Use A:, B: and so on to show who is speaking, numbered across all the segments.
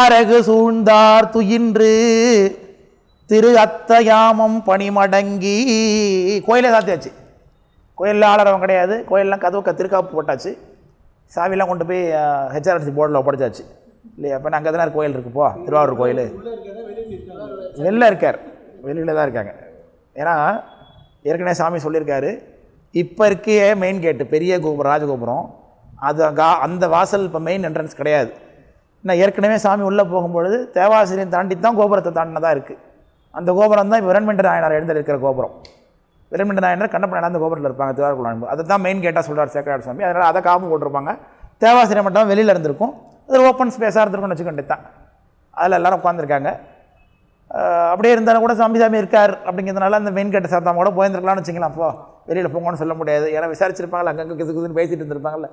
A: அரகு சூழ்ந்தார் துயின்று திரு அத்தயாமம் பணிமடங்கி. கோயிலே சாத்தியாச்சு, கோயிலில் ஆளறவங்க கிடையாது, கோயிலெலாம் கதவு திருக்காப்பு போட்டாச்சு, சாவியெல்லாம் கொண்டு போய் ஹெச்ஆர்என்சி போர்டில் ஒப்படைச்சாச்சு இல்லையா. அப்போ அங்கே தானே கோயில் இருக்குப்போ, திருவாரூர் கோயில் வெளில இருக்கார், வெளியில் தான் இருக்காங்க. ஏன்னா ஏற்கனவே சாமி சொல்லியிருக்காரு, இப்போ இருக்க மெயின் கேட்டு பெரிய கோபுரம் ராஜகோபுரம் அது அந்த வாசல் இப்போ மெயின் என்ட்ரன்ஸ் கிடையாது. நான் ஏற்கனவே சாமி உள்ளே போகும்பொழுது தேவாசிரியம் தாண்டி தான் கோபுரத்தை தாண்டினதாக இருக்குது. அந்த கோபுரம் தான் இப்போ விரண்மென்ற நாயனார் எழுந்திருக்கிற கோபுரம். விரண்மென்ற நாயனார் கண்ணப்ப அந்த கோபுரத்தில் இருப்பாங்க திருவாரூர். அதை தான் மெயின் கேட்டாக சொல்கிறார் சேக்கரார் சாமி. அதனால் அதை காப்பு போட்டிருப்பாங்க. தேவாசிரியம் மட்டும் வெளியில் இருந்திருக்கும், அது ஓப்பன் ஸ்பேஸாக இருந்திருக்கும்னு வச்சுக்கொண்டு தான் அதில் எல்லோரும் உட்காந்துருக்காங்க. அப்படியே இருந்தாலும் கூட சாமி இருக்கார் அப்படிங்கிறதுனால அந்த மெயின் கேட்டை சாத்தாம கூட போயிருந்துருக்கலாம்னு வச்சுக்கலாம். அப்போ வெளியில் போங்கன்னு சொல்ல முடியாது, ஏன்னா விசாரிச்சிருப்பாங்கல்ல, அங்கங்கே கிசுக்குதுன்னு பேசிட்டு இருந்திருப்பாங்கல்ல.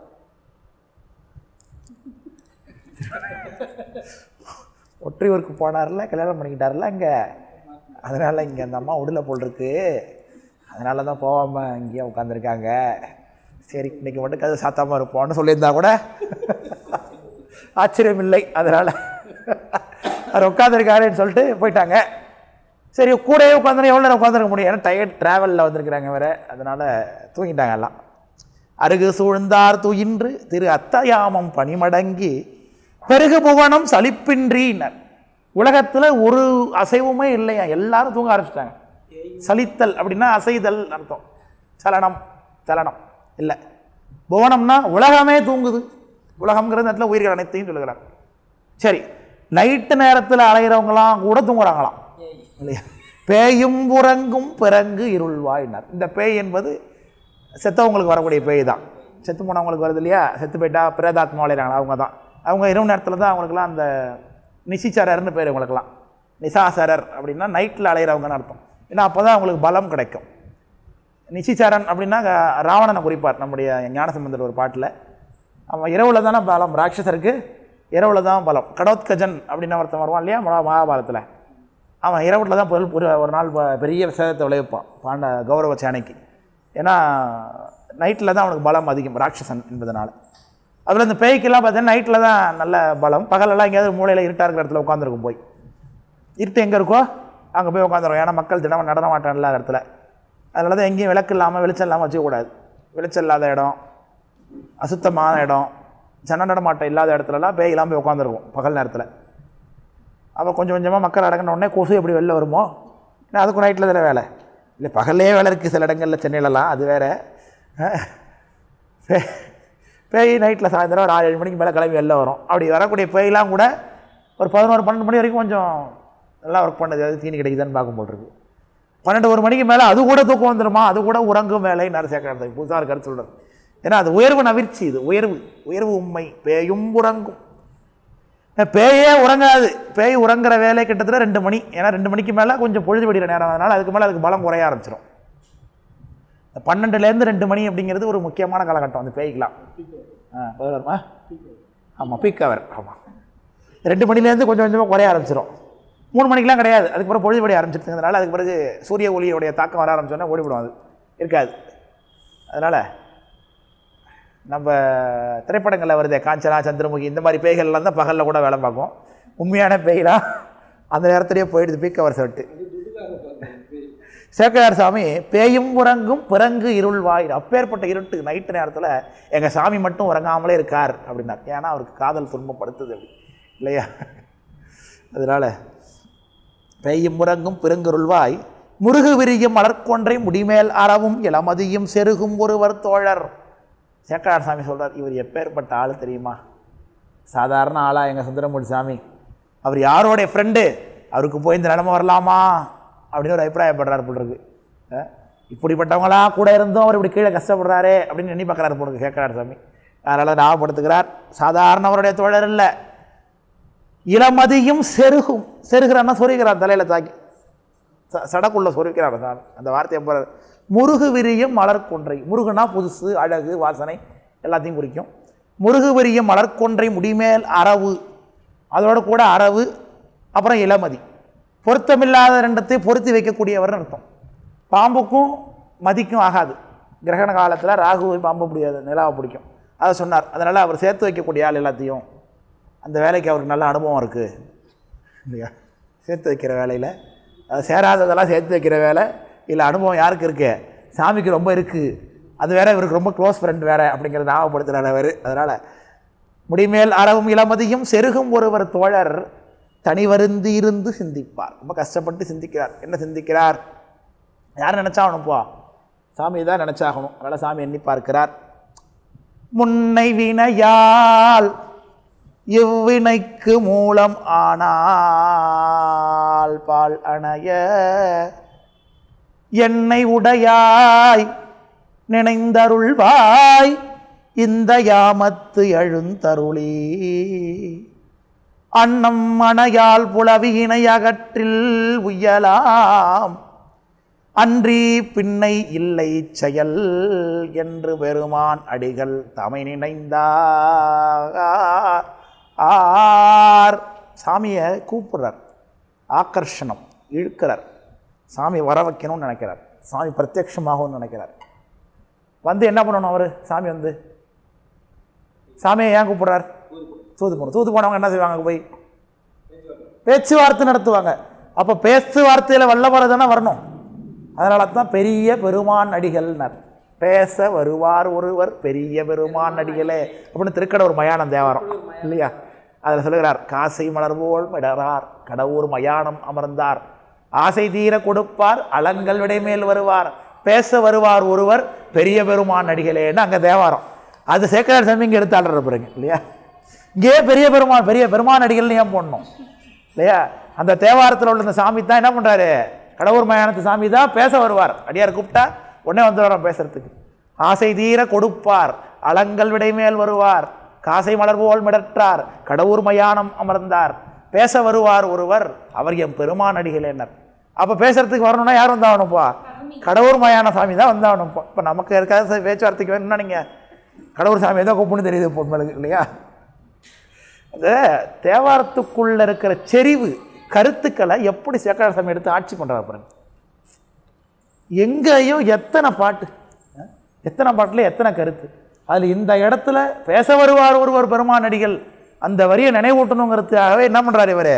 A: ஒற்றியூருக்கு போனார்ல, கல்யாணம் பண்ணிக்கிட்டார்ல அங்கே, அதனால் இங்கே அந்த அம்மா உடலை போல் இருக்கு, அதனால தான் போகாமல் இங்கேயே உட்காந்துருக்காங்க. சரி இன்றைக்கி மட்டும் கதை சாத்தாமல் இருப்போம்னு சொல்லியிருந்தா கூட ஆச்சரியம் இல்லை. அதனால் அவர் உட்காந்துருக்காருன்னு சொல்லிட்டு போயிட்டாங்க. சரி கூடவே உட்காந்துரு, எவ்வளோ நேரம் உட்காந்துருக்க முடியும், ஏன்னா டயர்ட் ட்ராவலில் வந்திருக்கிறாங்க வேறு, அதனால் தூங்கிட்டாங்க எல்லாம். அருகு சூழ்ந்தார் துயின்று திரு அத்தயாமம் பணிமடங்கி பெருகு புவனம் சலிப்பின்றினர். உலகத்தில் ஒரு அசைவுமே இல்லையா, எல்லாரும் தூங்க ஆரம்பிச்சிட்டாங்க. சலித்தல் அப்படின்னா அசைதல் அர்த்தம், சலனம் சலனம் இல்லை. புவனம்னா உலகமே தூங்குது, உலகம்ங்கிறது இடத்துல உயிர்கள் அனைத்தையும் சொல்லுகிறாங்க. சரி நைட்டு நேரத்தில் அலைகிறவங்களாம் கூட தூங்குறாங்களாம் இல்லையா. பேயும் உறங்கும் பிறங்கு இருள்வாயினார். இந்த பேய் என்பது செத்தவங்களுக்கு வரக்கூடிய பேய் தான். செத்து போனவங்களுக்கு வருது இல்லையா, செத்து போயிட்டா பிரேதாத்மா அலைகிறாங்களா, அவங்க தான். அவங்க இரவு நேரத்தில் தான் அவங்களுக்குலாம் அந்த நிசிச்சரர்னு பேர், அவங்களுக்குலாம் நிசாசரர் அப்படின்னா நைட்டில் அலைகிறவங்கன்னு அர்த்தம். ஏன்னா அப்போ தான் அவங்களுக்கு பலம் கிடைக்கும். நிசிச்சரன் அப்படின்னா ராவணனை குறிப்பார் நம்முடைய ஞானசம்பந்தர் ஒரு பாட்டில். அவன் இரவில் தானே பலம், ராட்சசருக்கு இரவில் தான் பலம். கடோத்கஜன் அப்படின்னு ஒருத்தன் வருவான் இல்லையா மகாபாரதத்தில், அவன் இரவில் தான் ஒரு நாள் பெரிய விசேதத்தை விளைவிப்பான் கௌரவ சேனைக்கு. ஏன்னா நைட்டில் தான் அவனுக்கு பலம் அதிகம், ராட்சசன் என்பதனால். அதில் இந்த பேய்க்கெல்லாம் பார்த்தீங்கன்னா நைட்டில் தான் நல்ல பலம், பகலெல்லாம் எங்கேயாவது மூலையில் இருட்டாக இருக்கிற இடத்துல உட்காந்துருக்கும். போய் இருட்டு எங்கே இருக்கோ அங்கே போய் உட்காந்துருக்கும். ஏன்னா மக்கள் தினம் நடன மாட்டான் இல்லாத இடத்துல. அதனால தான் எங்கேயும் விளக்கு இல்லாமல் வெளிச்சம் இல்லாமல் வச்சுக்கக்கூடாது. வெளிச்சம் இல்லாத இடம், அசுத்தமான இடம், ஜன நடமாட்டம் இல்லாத இடத்துலலாம் பேயெல்லாம் போய் உட்காந்துருக்கும் பகல் நேரத்தில். அப்போ கொஞ்சம் கொஞ்சமாக மக்கள் அடங்கின உடனே கொசு எப்படி வெளில வருமோ, ஏன்னா அதுக்கும் நைட்டில் தானே வேலை இல்லை, பகல்லே வேலை இருக்குது சில இடங்களில், சென்னையிலலாம் அது வேறு. பேய் நைட்டில் சாயந்தரம் ஒரு 6-7 மணிக்கு மேலே கிளம்பி வெளில வரும். அப்படி வரக்கூடிய பேயெலாம் கூட ஒரு 11-12 மணி வரைக்கும் கொஞ்சம் நல்லா ஒர்க் பண்ணுது, அது தீனி கிடைக்குதுன்னு பார்க்கும் போட்டிருக்கு. 12-1 மணிக்கு மேலே அது கூட தூக்கம் வந்துடுமா, அது கூட உறங்கும் வேலை சேர்க்கிறது புதுசாக கருத்து சொல்கிறது. ஏன்னா அது உயர்வு நவிர்ச்சி, இது உயர்வு உண்மை. பேயும் உறங்கும், பேயே உறங்காது. பேய் உறங்குற வேலை கிட்டத்தட்ட 2 மணி. ஏன்னா 2 மணிக்கு மேலே கொஞ்சம் பொழுது விடுற நேரம், அதனால் அதுக்கு மேலே அதுக்கு பலம் குறைய ஆரம்பிச்சிடும். 12லேருந்து 2 மணி அப்படிங்கிறது ஒரு முக்கியமான காலகட்டம் அந்த பேய்க்கலாம். வருமா, ஆமாம் பீக் அவர், ஆமாம் 2 மணிலேருந்து கொஞ்சம் கொஞ்சமாக குறைய ஆரம்பிச்சிடும். 3 மணிக்கெலாம் கிடையாது, அதுக்கு பிறகு பொழுது விடிய ஆரம்பிச்சிருக்கிறதுனால அதுக்கு பிறகு சூரிய ஒளியோடைய தாக்கம் வர ஆரம்பிச்சோன்னா ஓடிவிடும், அது இருக்காது. அதனால் நம்ம திரைப்படங்களில் வருதே காஞ்சனா, சந்திரமுகி, இந்த மாதிரி பேய்கள்லாம் தான் பகலில் கூட வேலை பார்க்கும். உண்மையான பேய்லாம் அந்த நேரத்திலேயே போயிடுது பீக் அவர் சொல்லிட்டு. சேக்கரார் சாமி பேயும் உறங்கும் பிறங்கு இருள்வாய். அப்பேற்பட்ட இருட்டு நைட்டு நேரத்தில் எங்கள் சாமி மட்டும் உறங்காமலே இருக்கார் அப்படின்னார். ஏன்னா அவருக்கு காதல் துன்பப்படுத்துது அப்படி இல்லையா. அதனால் பேயும் உறங்கும் பிறங்குருள்வாய் முருகு விரியும் மலர்கொன்றை முடிமேல் அறவும் இளமதியும் செருகும் ஒருவர் தோழர். சேக்கரார் சாமி சொல்கிறார், இவர் எப்பேற்பட்ட ஆள் தெரியுமா, சாதாரண ஆளா எங்கள் சுந்தரமூர்த்தி சாமி, அவர் யாரோடைய ஃப்ரெண்டு, அவருக்கு போய் இந்த நிலமை வரலாமா அப்படின்னு ஒரு அபிப்பிராயப்படுறாரு போட்டிருக்கு. இப்படிப்பட்டவங்களா கூட இருந்தும் அவர் இப்படி கீழே கஷ்டப்படுறாரே அப்படின்னு எண்ணி பார்க்குறாரு போட்டிருக்கு சேக்கரார் சாமி. அதனால் ஞாபகப்படுத்துகிறார், சாதாரணவருடைய தோழர் இல்லை, இளமதியும் செருகும். செருகிறான்னா சொருகிறார், தலையில் தாக்கி சடக்குள்ள சொருக்கிறார். அந்த வார்த்தையை போகிறார். முருகு விரியும் மலர்கொன்றை, முருகுனா புதுசு, அழகு, வாசனை எல்லாத்தையும் குறிக்கும். முருகு விரியும் மலர்கொன்றை முடிமேல் அரவு, அதோடு கூட அரவு, அப்புறம் இளமதி, பொருத்தமில்லாத ரெண்டத்தையும் பொருத்தி வைக்கக்கூடியவர்னு அர்த்தம். பாம்புக்கும் மதிக்கும் ஆகாது. கிரகண காலத்தில் ராகுவை பாம்பு பிடிக்காது, நிலாவை பிடிக்கும், அதை சொன்னார். அதனால் அவர் சேர்த்து வைக்கக்கூடிய ஆள் எல்லாத்தையும். அந்த வேலைக்கு அவருக்கு நல்ல அனுபவம் இருக்குது இல்லையா? சேர்த்து வைக்கிற வேலையில் அது சேராததெல்லாம் சேர்த்து வைக்கிற வேலை இல்லை அனுபவம் யாருக்கு இருக்குது? சாமிக்கு ரொம்ப இருக்குது. அது வேறு இவருக்கு ரொம்ப க்ளோஸ் ஃப்ரெண்ட் வேறு அப்படிங்கிறத ஞாபகப்படுத்துகிறார் அவர். அதனால் முடிமேல் அறவும் இளமதியும் செருகும் ஒருவர் தோழர் தனி வருந்தி இருந்து சிந்திப்பார். ரொம்ப கஷ்டப்பட்டு சிந்திக்கிறார். என்ன சிந்திக்கிறார்? யார் நினச்சாகணும்ப்பா? சாமி தான் நினச்சாகணும். அதனால் சாமி எண்ணி பார்க்கிறார். முன்னை வினையால் இவ்வினைக்கு மூலம் ஆனால் பால் அணைய என்னை உடையாய் நினைந்தருள்வாய் இந்த யாமத்து எழுந்தருளி அன்னம் அணையால் புலவியினை அகற்றில் உய்யலாம் அன்றி பின்னை இல்லை செயல் என்று பெருமான் அடிகள் தமை நினைந்தார். சாமியை கூப்பிடுறார், ஆக்கர்ஷணம் இழுக்கிறார். சாமி வர வைக்கணும்னு நினைக்கிறார். சாமி பிரத்யட்சமாகவும் நினைக்கிறார். வந்து என்ன பண்ணணும் அவர்? சாமி வந்து சாமியை ஏன் கூப்பிடுறார்? தூது போகணும். தூது போனவங்க என்ன செய்வாங்க? போய் பேச்சுவார்த்தை நடத்துவாங்க. அப்போ பேச்சுவார்த்தையில் வல்லவர் தானே வரணும். அதனால தான் பெரிய பெருமான் அடிகள்னார். பேச வருவார் ஒருவர் பெரிய பெருமான் அடிகளே அப்படின்னு திருக்கடவுர் மயானம் தேவாரம் இல்லையா? அதில் சொல்லுகிறார், காசை மலர்வோல் மிடறார் கடவுர் மயானம் அமர்ந்தார் ஆசை தீர கொடுப்பார் அலங்கள் விடைமேல் வருவார் பேச வருவார் ஒருவர் பெரிய பெருமான் அடிகளேன்னு அங்கே தேவாரம். அது சேக்கரார் சாமி இங்கே எடுத்து ஆடுற பாருங்க இல்லையா? இங்கே பெரிய பெருமான் அடிகள்னு ஏன் போடணும் இல்லையா? அந்த தேவாரத்தில் உள்ள இந்த சாமி தான் என்ன பண்ணுறாரு? கடவுர் மயானத்து சாமி தான் பேச வருவார். அடியார் கூப்பிட்டா உடனே வந்துடுறோம் பேசுறதுக்கு. ஆசை தீர கொடுப்பார் அலங்கள் விடைமேல் வருவார் காசை மலர்வோல் மிடற்றார் கடவுர் மயானம் அமர்ந்தார் பேச வருவார் ஒருவர் அவர் எம் பெருமான் அடிகளேனர். அப்போ பேசுறதுக்கு வரணும்னா யார் வந்தாகணும்ப்பா? கடவுர் மயான சாமி தான் வந்தாகணும்ப்பா. இப்போ நமக்கு இருக்காது பேச்சுவார்த்தைக்கு வேணும்னா நீங்கள் கடவுர் சாமி தான் கூப்பிடுன்னு தெரியுது பொண்ணுங்களுக்கு இல்லையா? அந்த தேவாரத்துக்குள்ள இருக்கிற செறிவு கருத்துக்களை எப்படி சேக்கரார் சாமி எடுத்து ஆட்சி பண்ணுறாரு பாருங்க. எங்கேயும் எத்தனை பாட்டில் எத்தனை கருத்து. அதில் இந்த இடத்துல பேச வருவார் ஒருவர் பெருமான் அடிகள் அந்த வரியை நினைவூட்டணுங்கிறதுக்காகவே என்ன பண்ணுறாரு இவர்?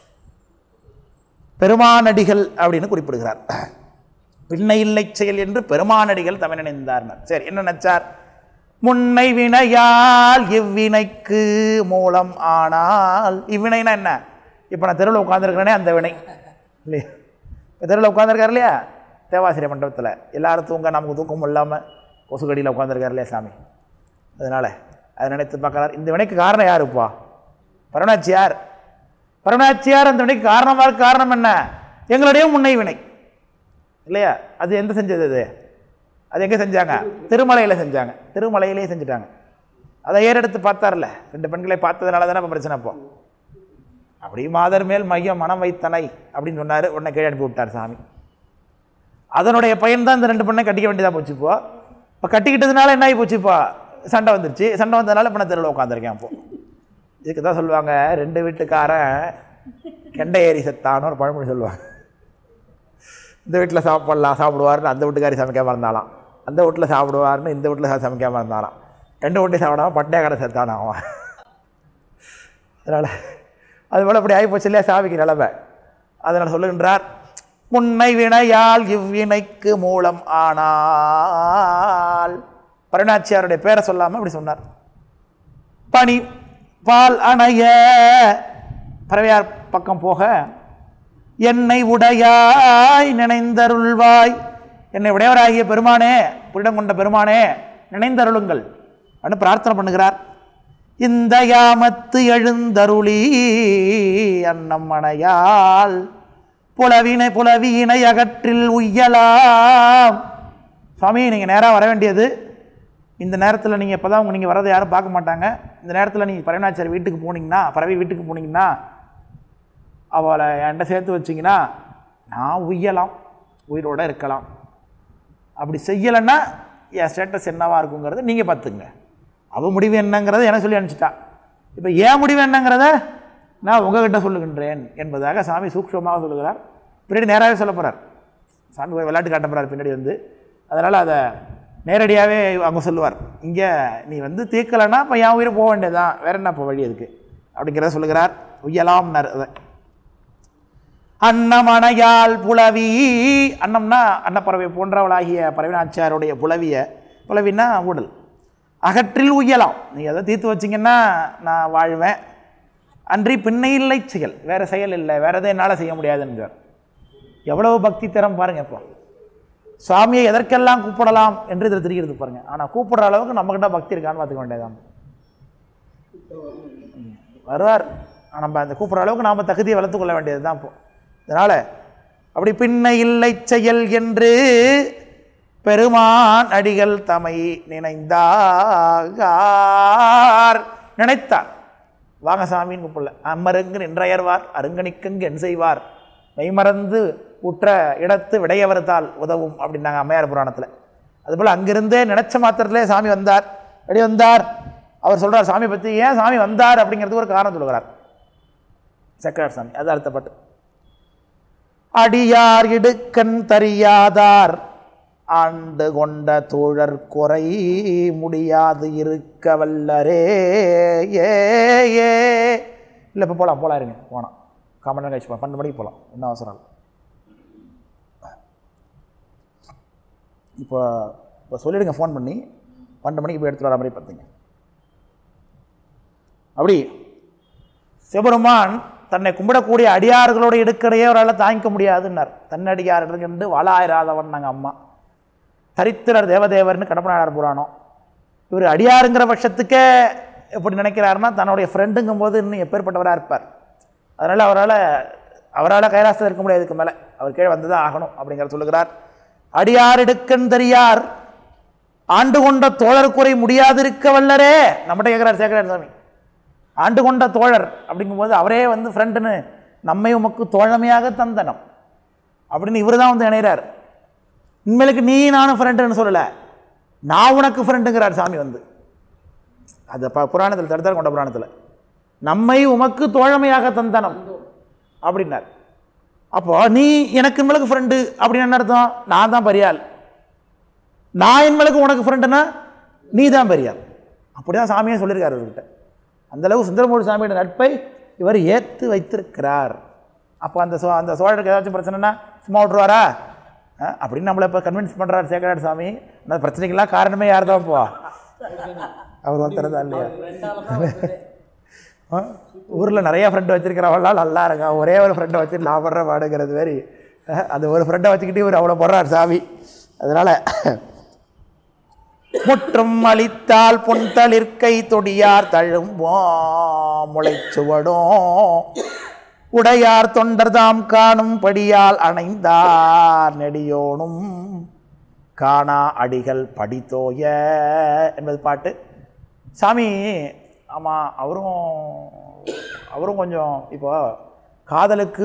A: பெருமான் அடிகள் அப்படின்னு குறிப்பிடுகிறார். பின்னை இல்லை செயல் என்று பெருமான் அடிகள் தமை நினைந்தார். சரி, என்ன நினைச்சார்? முன்னை வினையால் இவ்வினைக்கு மூலம் ஆனால். இவ்வினைனா என்ன? இப்போ நான் தெருவில் உட்காந்துருக்கிறேனே அந்த வினை இல்லையா? தெருவில் உட்காந்துருக்காரு இல்லையா? தேவாசிரிய மண்டபத்தில் எல்லாரும் தூங்க நமக்கு தூக்கம் இல்லாமல் கொசுக்கடியில் உட்காந்துருக்காரு இல்லையா சாமி? அதனால் அதை நினைத்து பார்க்குறார். இந்த வினைக்கு காரணம் யாருப்பா? பரவனாச்சியார். அந்த வினைக்கு காரணம் என்ன? எங்களுடைய முன்னை வினை இல்லையா? அது எந்த செஞ்சது? அது எங்கே செஞ்சாங்க? திருமலையில் செஞ்சாங்க. திருமலையிலே செஞ்சுட்டாங்க. அதை ஏறெடுத்து பார்த்தார்ல, 2 பெண்களை பார்த்ததுனால தானே இப்போ பிரச்சனை. இப்போ அப்படி மாதர் மேல் மையம் மனம் வைத்தனை அப்படின்னு சொன்னார். உடனே கீழே அனுப்பி விட்டார் சாமி. அதனுடைய பயன் தான் இந்த 2 பெண்ணை கட்டிக்க வேண்டியதாக போச்சுப்போ. இப்போ கட்டிக்கிட்டதுனால என்ன ஆகி போச்சுப்பா? சண்டை வந்துருச்சு. சண்டை வந்ததுனால இப்போ நான் தெருவில் உட்காந்துருக்கேன். அப்போ இதுக்கு தான் சொல்லுவாங்க, 2 வீட்டுக்காரன் கெண்டை ஏறி செத்தான்னு ஒரு பழமொழி சொல்லுவாங்க. இந்த வீட்டில் சாப்பிடுவார்னு அந்த வீட்டுக்காரி சமைக்காமல் இருந்தாலாம், அந்த வீட்டில் சாப்பிடுவார்னு இந்த வீட்டில் சமைக்காமல் இருந்தாலாம், 2 வீட்டையும் சாப்பிடாமல் பட்டையாக கடை செத்தான அவன். அதனால் அது போல் அப்படி ஆகிப்போச்சு இல்லையா சாமிக்கு நிலமை. அதனால் சொல்லுகின்றார், முன்னை வினையால் இவ்வினைக்கு மூலம் ஆனால். பரணாச்சியாருடைய பேரை சொல்லாமல் அப்படி சொன்னார். பனி பால் அணைய பறவையார் பக்கம் போக என்னை உடையாய் நினைந்தருள்வாய், என்னை உடையவராகிய பெருமானே, புரிடம் கொண்ட பெருமானே நினைந்தருளுங்கள் அப்படின்னு பிரார்த்தனை பண்ணுகிறார். இந்த யாமத்து எழுந்தருளி அன்னம் அணையால் புலவியினை அகற்றில் உய்யலாம். சுவாமி நீங்கள் நேராக வர வேண்டியது இந்த நேரத்தில். நீங்கள் இப்போ தான் நீங்கள் வரதை யாரும் பார்க்க மாட்டாங்க. இந்த நேரத்தில் நீங்கள் பரவனாச்சாரி வீட்டுக்கு போனீங்கன்னா, பறவை வீட்டுக்கு போனீங்கன்னா, அவளை என்கிட்ட சேர்த்து வச்சிங்கன்னா நான் உய்யலாம், உயிரோடு இருக்கலாம். அப்படி செய்யலைன்னா என் ஸ்டேட்டஸ் என்னவாக இருக்குங்கிறத நீங்கள் பார்த்துங்க. அவள் முடிவு என்னங்கிறத எனக்கு சொல்லி அனுப்பிச்சிட்டா. இப்போ ஏன் முடிவு என்னங்கிறத நான் உங்ககிட்ட சொல்லுகின்றேன் என்பதாக சாமி சூக்ஷமாக சொல்லுகிறார். பின்னாடி நேராகவே சொல்ல போகிறார். சாமி விளையாட்டு காட்ட போகிறார் பின்னாடி வந்து. அதனால் அதை நேரடியாகவே அவங்க சொல்லுவார். இங்கே நீ வந்து தீர்க்கலைன்னா இப்போ என் உயிரை போக வேண்டியதுதான், வேற என்ன இப்போ வழி அதுக்கு அப்படிங்கிறத சொல்லுகிறார். உய்யலாம். அன்னமனையால் புலவி, அன்னம்னா அன்னப்பறவை போன்றவளாகிய பறவைநாச்சியாருடைய புலவின்னா ஊடல், அகற்றில் உய்யலாம். நீங்கள் அதை தீர்த்து வச்சிங்கன்னா நான் வாழ்வேன், அன்றி பின்னை இல்லை செயல், வேறு செயல் இல்லை, வேறு எதை என்னால் செய்ய முடியாதுன்றார். எவ்வளவு பக்தி திறம் பாருங்கள். இப்போ சுவாமியை எதற்கெல்லாம் கூப்பிடலாம் என்று இதில் தெரிகிறது பாருங்கள். ஆனால் கூப்பிடுற அளவுக்கு நம்மக்கிட்ட பக்தி இருக்கான்னு பார்த்துக்க வேண்டியதான். வருவார், நம்ம அந்த கூப்பிட்ற அளவுக்கு நாம் தகுதியை வளர்த்து கொள்ள வேண்டியது தான். இப்போ அதனால் அப்படி பின்னை இல்லை செயல் என்று பெருமான் அடிகள் தமை நினைத்தார். வாங்க சாமின்னு கூப்பிடல. அம்மருங்கு நின்றையர்வார் அருங்கணிக்கங்கு என் செய்வார், மெய்மறந்து உற்ற இடத்து விடையவர்தால் உதவும் அப்படின்னாங்க அம்மையார் புராணத்தில். அதுபோல் அங்கிருந்தே நினைச்ச மாத்திரத்திலே சாமி வந்தார். எப்படி வந்தார் அவர் சொல்கிறார். சாமி பற்றி ஏன் சாமி வந்தார் அப்படிங்கிறதுக்கு ஒரு காரணம் சொல்லுகிறார் சேக்கிழார் சாமி. அது அர்த்தப்பட்டு அடியார் இடுக்கண் தறியாதார் ஆண்டு கொண்ட தோழர் குறை முடியாது இருக்க வல்லரே. ஏ இல்லை இப்போ போகலாம் இருங்க, போனால் காமன் நேரம் கழிச்சு 12 மணிக்கு போகலாம், என்ன அவசரம். இப்போ சொல்லிவிடுங்க ஃபோன் பண்ணி, 12 மணிக்கு போய் எடுத்துகிட்டு வர மாதிரி பார்த்தீங்க. அப்படி சிவபெருமான் தன்னை கும்பிடக்கூடிய அடியார்களோட இடுக்கடையே அவரால் தாங்கிக்க முடியாதுன்னார். தன்னடியார் என்று வாழாயிராதவன் நாங்கள் அம்மா தரித்திரர் தேவதேவர்னு கடப்பநாடார் புராணம். இவர் அடியாருங்கிற பட்சத்துக்கே எப்படி நினைக்கிறாருன்னா தன்னுடைய ஃப்ரெண்டுங்கும் போது இன்னும் எப்பேற்பட்டவராக இருப்பார். அதனால் அவரால் கைலாசத்தில் இருக்க முடியாது, இதுக்கு மேலே அவர் கீழே வந்து தான் ஆகணும் அப்படிங்கிற சொல்லுகிறார். அடியார் இடுக்கண் தெரியார் ஆண்டு கொண்ட தோழர் குறை முடியாது இருக்க வல்லரே. நம்மகிட்ட கேட்குறார் சேக்கிழார் சாமி. ஆண்டு கொண்ட தோழர் அப்படிங்கும்போது அவரே வந்து ஃப்ரெண்டுன்னு நம்மை உமக்கு தோழமையாக தந்தனம் அப்படின்னு இவர் தான் வந்து இணைகிறார். உண்மையிலுக்கு நீ நானும் ஃப்ரெண்டுன்னு சொல்லலை, நான் உனக்கு ஃப்ரெண்டுங்கிறார் சாமி வந்து. அது புராணத்தில் தடுத்தார் கொண்ட புராணத்தில் நம்மை உமக்கு தோழமையாக தந்தனம் அப்படின்னார். அப்போ நீ எனக்கு இன்மலுக்கு ஃப்ரெண்டு அப்படின்னு என்ன அர்த்தம்? நான் தான் பெரியாள், நான் இன்மலுக்கு உனக்கு ஃப்ரெண்டுன்னா நீ தான் பெரியாள். அப்படி தான் சாமியே சொல்லியிருக்காரு இவர்கிட்ட. அந்தளவு சுந்தரமூர்த்தி சாமியோட நட்பை இவர் ஏற்று வைத்திருக்கிறார். அப்போ அந்த சோழருக்கு ஏதாச்சும் பிரச்சனைனா சும்மா விட்ருவாரா அப்படின்னு நம்மளை இப்போ கன்வின்ஸ் பண்ணுறாரு சேக்கிழார் சாமி. அந்த பிரச்சனைக்கெல்லாம் காரணமே யார் தான் போவா? அவர் ஒருத்தர் தான் இல்லையா? ஊரில் நிறைய ஃப்ரெண்டு வச்சுருக்கிறவளால் நல்லா இருக்கா, ஒரே ஒரு ஃப்ரெண்டை வச்சு நான் படுற பாடுங்கிறது மாரி அந்த ஒரு ஃப்ரெண்டை வச்சுக்கிட்டு இவர் அவ்வளோ போடுறார் சாமி. அதனால் முற்றும் அளித்தால் பொன்தளிர்க்கை தொடியார் தழும்போ முளைச்சுவடும் உடையார் தொண்டர்தாம் காணும் படியால் அணைந்தார் நெடியோனும் காணா அடிகள் படித்தோய என்பது பாட்டு. சாமி ஆமாம், அவரும் கொஞ்சம் இப்போ காதலுக்கு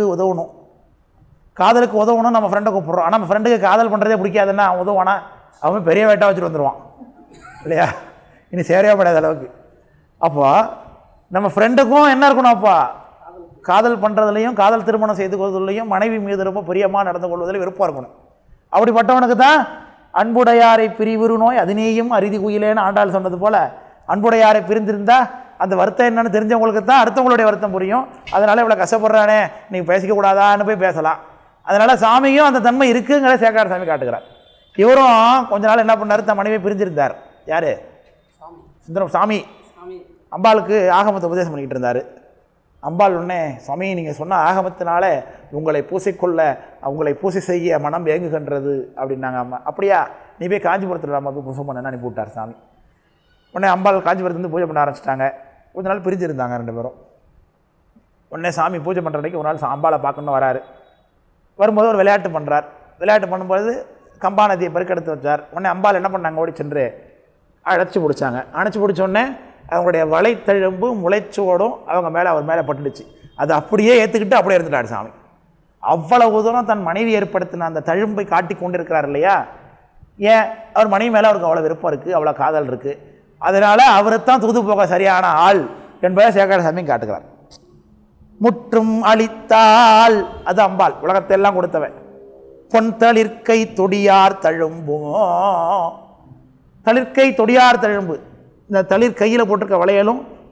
A: உதவணும் நம்ம ஃப்ரெண்டை கூப்பிட்றோம். ஆனால் நம்ம ஃப்ரெண்டுக்கு காதல் பண்ணுறதே பிடிக்காதுன்னா அவன் உதவானா? அவன் பெரிய வேட்டை வச்சுட்டு வந்துடுவான் இல்லையா? இனி சேரவே படாத அளவுக்கு. அப்போ நம்ம ஃப்ரெண்டுக்கும் என்ன இருக்கணும்? அப்பா காதல் பண்ணுறதுலையும் காதல் திருமணம் செய்து கொள்வதிலையும் மனைவி மீது ரொம்ப பிரியமாக நடந்து கொள்வதில் விருப்பம் இருக்கணும். அப்படிப்பட்டவனுக்கு தான் அன்புடையாரை பிரிவுறு நோய் அதினேயும் அரிதி குயிலேன்னு ஆண்டாள் சொன்னது போல் அன்புடையாரை பிரிந்திருந்தா அந்த வருத்தம் என்னன்னு தெரிஞ்சவங்களுக்கு தான் அடுத்தவங்களுடைய வருத்தம் புரியும். அதனால் இவ்வளோ கஷ்டப்படுறானே நீ பேசிக்க கூடாதான்னு போய் பேசலாம். அதனால் சாமியும் அந்த தன்மை இருக்குங்கிற சேக்கிழார் சாமி காட்டுகிறார். இவரும் கொஞ்ச நாள் என்ன பண்ணார், தன் மனைவியை பிரிஞ்சிருந்தார். யார்? சுந்தரம் சாமி. அம்பாளுக்கு ஆகமத்தை உபதேசம் பண்ணிக்கிட்டு இருந்தார். அம்பாள் உடனே, சுவாமி நீங்கள் சொன்ன ஆகமத்தினால உங்களை பூசை செய்ய மனம் ஏங்குகின்றது அப்படின்னாங்க அம்மா. அப்படியா, நீ போய் காஞ்சிபுரத்தில் நம்ம போய் பூசை பண்ண அனுப்பி விட்டார் சாமி. உடனே அம்பாள் காஞ்சிபுரத்துலேருந்து பூஜை பண்ண ஆரம்பிச்சிட்டாங்க. கொஞ்ச நாள் பிரிஞ்சிருந்தாங்க 2 பேரும். உடனே சாமி பூஜை பண்ணுற அன்றைக்கி ஒரு நாள் அம்பாளை பார்க்கணுன்னு வராரு. வரும்போது ஒரு விளையாட்டு பண்ணுறார். விளையாட்டு பண்ணும்போது கம்பா நதியை பெருக்கெடுத்து வச்சார். உடனே அம்பாள் என்ன பண்ணாங்க, ஓடி சென்று அழைச்சி பிடிச்சாங்க. அணைச்சி பிடிச்சோடனே அவங்களுடைய வலைத்தழும்பு முளைச்சோடும் அவர் மேலே பட்டுடுச்சு. அது அப்படியே ஏற்றுக்கிட்டு அப்படியே இருந்துட்டார் சாமி. அவ்வளவு தூரம் தன் மனைவி ஏற்படுத்தின அந்த தழும்பை காட்டி கொண்டிருக்கிறார் இல்லையா? ஏன்? அவர் மனைவி மேலே அவருக்கு அவ்வளோ விருப்பம் இருக்குது, அவ்வளோ காதல் இருக்குது. அதனால் அவரை தான் தூது போக சரியான ஆள் என்பதை சேக்கிழார் சாமி காட்டுகிறார். முற்றும் அளித்தால் அது அம்பாள், உலகத்தையெல்லாம் கொடுத்தவன். பொன்தளிர்க்கை தொடியார் தழும்போ, தளிர்க்கை தொடியார் தழும்பு, இந்த தளிர் கையில் போட்டிருக்க வளையலும்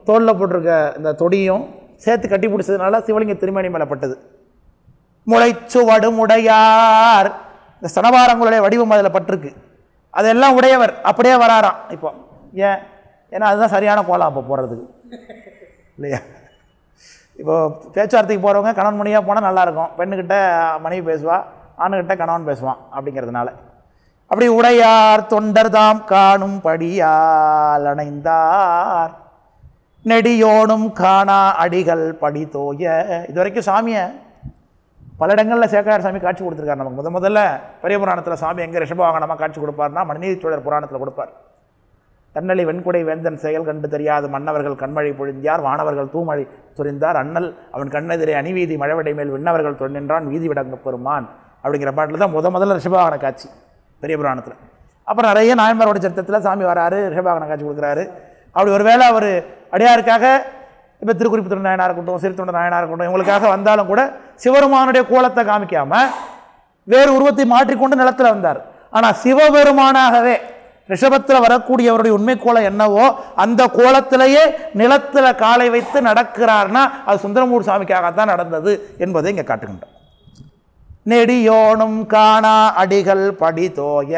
A: தோளில் போட்டிருக்க இந்த தொடியும் சேர்த்து கட்டி பிடிச்சதுனால சிவலிங்க திருமேனி மேலே பட்டது. முளைச்சுவடு உடையார், இந்த சனபாரங்களுடைய வடிவம் அதில் பட்டிருக்கு. அதெல்லாம் உடையவர் அப்படியே வராராம். இப்போ ஏன்னா அதுதான் சரியான கோலம் அப்போ போகிறதுக்கு இல்லையா? இப்போ பேச்சுவார்த்தைக்கு போகிறவங்க கணவன் மணியாக போனால் நல்லாயிருக்கும். பெண்ணுக்கிட்ட மனைவி பேசுவா, ஆணுக்கிட்ட கணவன் பேசுவான். அப்படிங்கிறதுனால அப்படி உடையார் தொண்டர் தாம் காணும் படியால் அணைந்தார் நெடியோனும் காணா அடிகள் படி தோய. இது வரைக்கும் சாமியை பல இடங்களில் சேக்கரார் சாமி காட்சி கொடுத்துருக்காரு. நமக்கு முதல்ல பெரிய புராணத்தில் சாமி எங்கே ரிஷபவாகனமாக காட்சி கொடுப்பார்னா மனுநீதி சோழர் புராணத்தில் கொடுப்பார். தன்னலி வெண்குடை வேந்தன் செயல் கண்டு தெரியாது மன்னவர்கள் கண்மழை பொழிந்தார் வானவர்கள் தூமழை சுரிந்தார் அண்ணல் அவன் கண்ணெதிரே அணிவீதி மழவடை மேல் விண்ணவர்கள் தொன்னின்றான் வீதி விடங்க பெருமான் அப்படிங்கிற பாட்டில் தான் முதல்ல ரிஷபவாகன காட்சி பெரிய புராணத்தில். அப்புறம் நிறைய நாயன்மாரோட சரித்திரத்தில் சாமி வராரு, ரிஷபவாகன காட்சி கொடுக்குறாரு. அப்படி ஒரு வேளை அவர் அடியாருக்காக இப்போ திருக்குறிப்புத்துறை நாயனாக இருக்கட்டும், சிறுத்தொண்ட நாயனாக இருக்கட்டும், இவங்களுக்காக வந்தாலும் கூட சிவபெருமானுடைய கோலத்தை காமிக்காமல் வேறு உருவத்தை மாற்றிக்கொண்டு நிலத்தில் வந்தார். ஆனால் சிவபெருமானாகவே ரிஷபத்தில் வரக்கூடியவருடைய உண்மை கோலம் என்னவோ அந்த கோலத்திலேயே நிலத்தில் காலை வைத்து நடக்கிறார்னா அது சுந்தரமூர் சாமிக்காகத்தான் நடந்தது என்பதை இங்கே காட்டுகின்றோம். நெடியோனும் காணா அடிகள் படி தோய,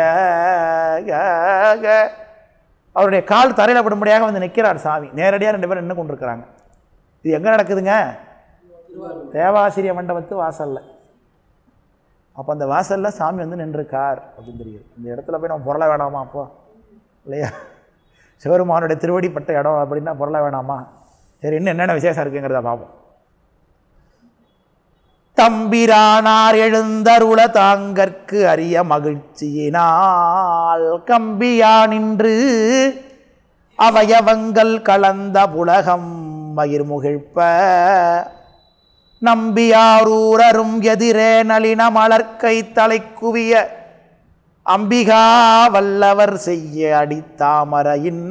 A: அவருடைய கால் தரையில் படும்படியாக வந்து நிற்கிறார் சாமி. நேரடியாக 2 பேரும் நின்று கொண்டிருக்கிறாங்க. இது எங்கே நடக்குதுங்க? தேவாசிரிய மண்டபத்து வாசலில். அப்போ அந்த வாசலில் சாமி வந்து நின்றுக்கார் அப்படின்னு தெரியுது. இந்த இடத்துல போய் நம்ம பொருளை வேணாமா அப்போ இல்லையா? சிவருமானுடைய திருவடிப்பட்ட இடம் அப்படின்னா பொருளை வேணாமா? சரி, இன்னும் என்னென்ன விசேஷம் இருக்குங்கிறத பார்ப்போம். தம்பிரானார் எழுந்தருள தாங்கற்கு அரிய மகிழ்ச்சியினால் கம்பியா நின்று அவயவங்கள் கலந்த புலகம் மயிர்முகிழ்ப்ப நம்பியாரூரரும் எதிரே நளின மலர்க்கை தலை குவிய அம்பிகா வல்லவர் செய்ய அடித்தாமரையின்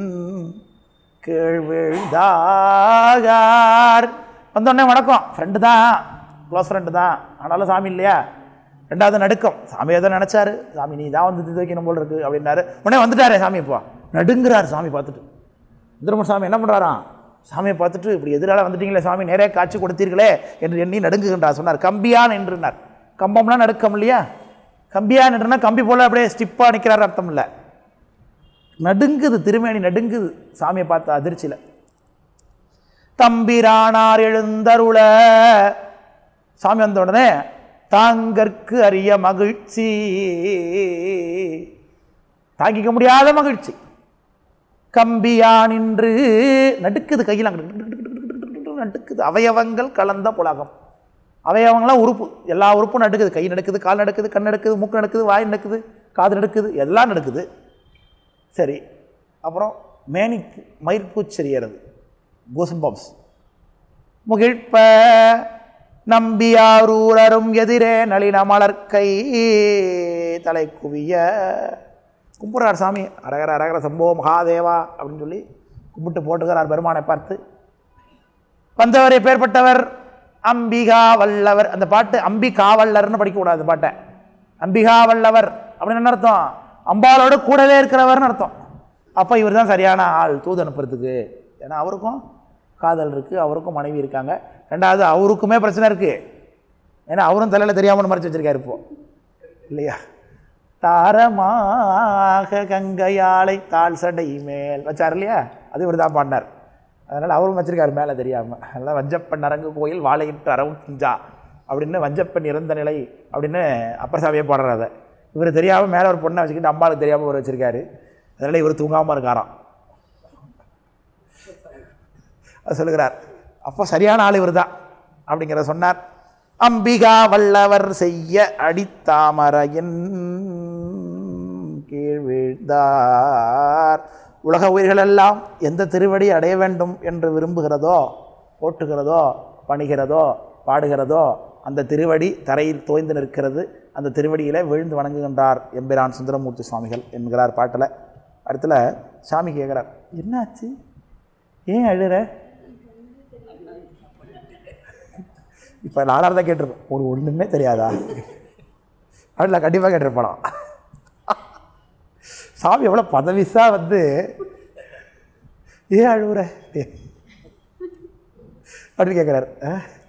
A: கீழ்வீழ்ந்தார். வந்தோடனே வணக்கம், ஃப்ரெண்டு தான், க்ளோஸ் ஃப்ரெண்டு தான், ஆனாலும் சாமி இல்லையா? 2வது நடுக்கம். சாமி எதோ நினச்சாரு, சாமி நீ தான் வந்து இது வைக்கணும் போல் இருக்கு அப்படின்னாரு. உடனே வந்துட்டாரே சாமி. இப்போ நடுங்கிறார் சாமி பார்த்துட்டு. சுந்தரமூர் சாமி என்ன பண்ணுறாராம்? சாமியை பார்த்துட்டு இப்படி எதிரால் வந்துட்டீங்களே சாமி, நேரே காட்சி கொடுத்தீர்களே என்று எண்ணி நடுங்குகின்றார். சொன்னார் கம்பியான் என்றார். கம்பம்னா நடுக்கம் இல்லையா? கம்பியான் என்றுனா கம்பி போல் அப்படியே ஸ்டிப்பாக நிற்கிறார் அர்த்தம் இல்லை. நடுங்குது, திருமேனி நடுங்குது சாமியை பார்த்த அதிர்ச்சியில். தம்பிரானார் எழுந்தருள, சாமி வந்த உடனே தாங்கற்கு அரிய மகிழ்ச்சி, தாங்கிக்க முடியாத மகிழ்ச்சி. கம்பியா நின்று நடுக்குது, கையில் நடுக்குது. அவயவங்கள் கலந்த புலகம். அவயவங்கள்லாம் உறுப்பு, எல்லா உறுப்பும் நடுக்குது. கை நடுக்குது, கால் நடுக்குது, கண் நடுக்குது, மூக்கு நடுக்குது, வாய் நடுக்குது, காது நடுக்குது, எல்லாம் நடுக்குது. சரி, அப்புறம் மேனி மயிர்பூச்செறியறது, கூஸ்பம்ப்ஸ். முகிழ்ப்ப நம்பியாரூரரும் எதிரே நளின மலர்க்கை தலை குவிய. கும்பிட்றார் சாமி. அரகர அரகர சம்போ மகாதேவா அப்படின்னு சொல்லி கும்பிட்டு போட்டுக்கிறார் பெருமானை பார்த்து. வந்தவர் எப்பேற்பட்டவர்? அம்பிகா வல்லவர். அந்த பாட்டு அம்பிகா வல்லர்னு படிக்கக்கூடாது பாட்டை. அம்பிகா வல்லவர் அப்படின்னு என்ன அர்த்தம்? அம்பாலோடு கூடவே இருக்கிறவர்னு அர்த்தம். அப்போ இவர் தான் சரியான ஆள் தூது அனுப்புறதுக்கு. ஏன்னா அவருக்கும் காதல் இருக்குது, அவருக்கும் மனைவி இருக்காங்க. 2வது அவருக்குமே பிரச்சனை இருக்குது. ஏன்னா அவரும் தலையில் தெரியாமல் மறைச்சி வச்சுருக்காரு இப்போ இல்லையா? தாரமாக கங்கையாலை தாழ் சடை மேல் வச்சார் இல்லையா? அது இவர் தான் பாடினார். அதனால் அவரும் வச்சிருக்காரு மேலே தெரியாமல். அதனால் வஞ்சப்பன் அரங்கு கோயில் வாழையிட்டு அறவும் செஞ்சா அப்படின்னு வஞ்சப்பன் இறந்த நிலை அப்படின்னு அப்பர் சாமியே பாடுறாரு. அதை இவர் தெரியாமல் மேலே ஒரு பொண்ணை வச்சுக்கிட்டு அம்பாளுக்கு தெரியாமல் ஒரு வச்சுருக்காரு. அதனால் இவர் தூங்காமல் இருக்காராம். அது சொல்லுகிறார். அப்போ சரியான ஆள் இவர் தான் அப்படிங்கிறத சொன்னார். அம்பிகா வல்லவர் செய்ய அடித்தாமரையின் கீழ் வீழ்ந்தார். உலக உயிர்களெல்லாம் எந்த திருவடி அடைய வேண்டும் என்று விரும்புகிறதோ, போட்டுகிறதோ, பணிகிறதோ, பாடுகிறதோ அந்த திருவடி தரையில் தோய்ந்து நிற்கிறது. அந்த திருவடியில் விழுந்து வணங்குகின்றார் எம்பிரான் சுந்தரமூர்த்தி சுவாமிகள் என்கிறார் பாட்டில். அடுத்துல சாமி கேட்குறார், என்னாச்சு, ஏன் அழுற? இப்போ நாலாக தான் கேட்டிருப்பேன், ஒரு ஒன்றுமே தெரியாதா அப்படில கண்டிப்பாக கேட்டிருப்பான். சாமி எவ்வளோ பதவிசாக வந்து ஏன் அழுவுற அப்படின்னு கேட்குறாரு.